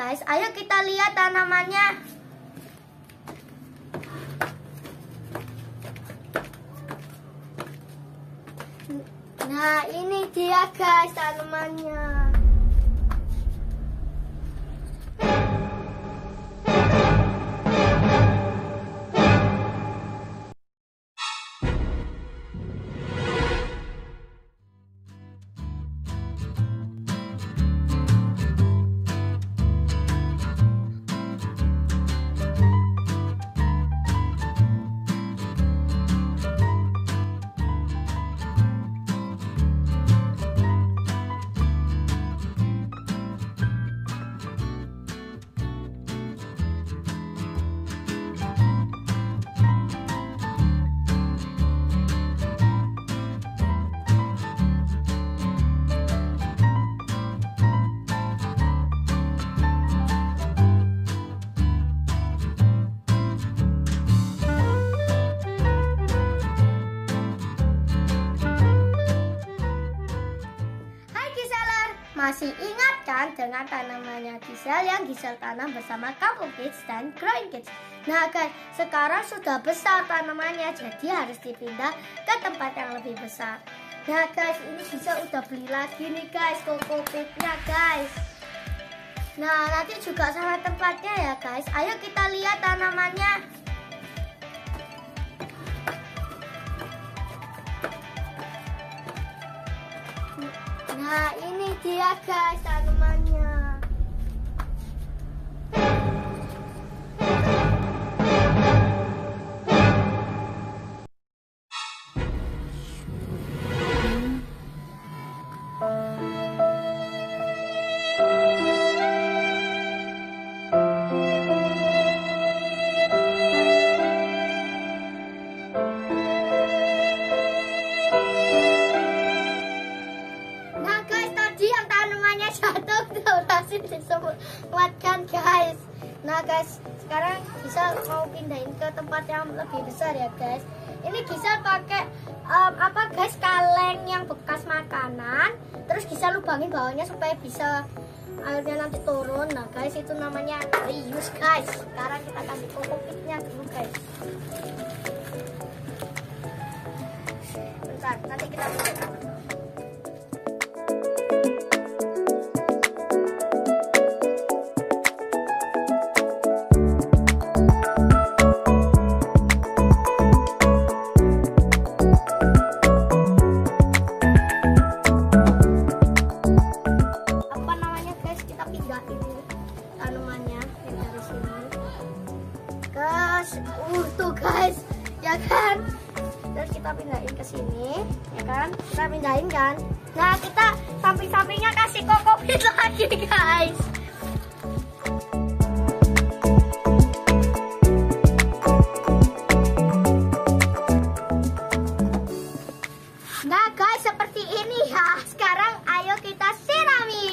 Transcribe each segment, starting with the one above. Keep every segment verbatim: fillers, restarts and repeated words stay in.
guys, ayo kita lihat tanamannya. Nah, ini dia guys tanamannya. Masih ingat kan dengan tanamannya Gisel yang Gisel tanam bersama Kampung Kids dan Growing Kids? Nah guys, sekarang sudah besar tanamannya, jadi harus dipindah ke tempat yang lebih besar. Nah guys, ini Gisel udah beli lagi nih guys, kokopitnya guys. Nah nanti juga sama tempatnya ya guys. Ayo kita lihat tanamannya. Nah, ini dia guys tanamannya. Disemuatkan guys. Nah guys, sekarang Gisel mau pindahin ke tempat yang lebih besar ya guys. Ini Gisel pakai um, apa guys, kaleng yang bekas makanan. Terus Gisel lubangin bawahnya supaya bisa airnya nanti turun. Nah guys, itu namanya reuse guys. Sekarang kita kasih kokopitnya dulu guys. Bentar, nanti kita buka. Uh tuh guys, ya kan? Terus kita pindahin ke sini, ya kan? Kita pindahin kan? Nah kita samping-sampingnya kasih kokopit lagi guys. Nah guys, seperti ini ya. Sekarang ayo kita sirami.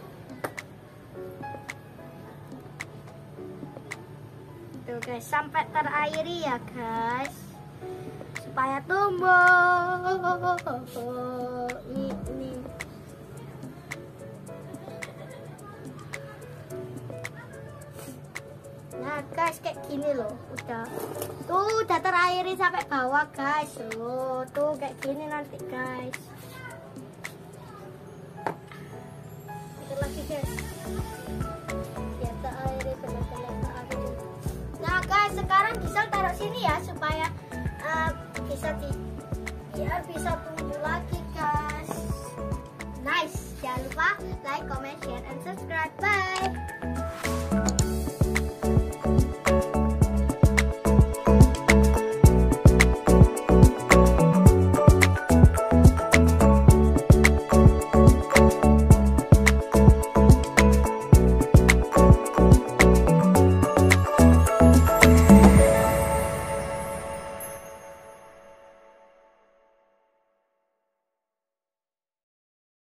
Tuh guys, sampai terairi ya guys, supaya tumbuh. Ini, ini. Nah guys, kayak gini loh, udah tuh udah terairi sampai bawah guys. Loh, tuh kayak gini nanti guys. Itu lagi guys. Ya terairi benar-benar terairi. Nah guys, sekarang Gisel taruh sini ya supaya uh, bisa di biar bisa tumbuh lagi guys. Nice. Jangan lupa like, comment, share, and subscribe. Bye.